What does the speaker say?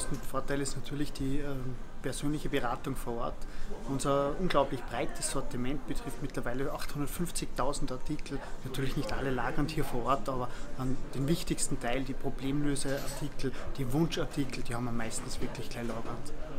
größten Vorteil ist natürlich die persönliche Beratung vor Ort. Unser unglaublich breites Sortiment betrifft mittlerweile 850.000 Artikel. Natürlich nicht alle lagern hier vor Ort, aber den wichtigsten Teil, die Problemlöseartikel, die Wunschartikel, die haben wir meistens wirklich gleich lagernd.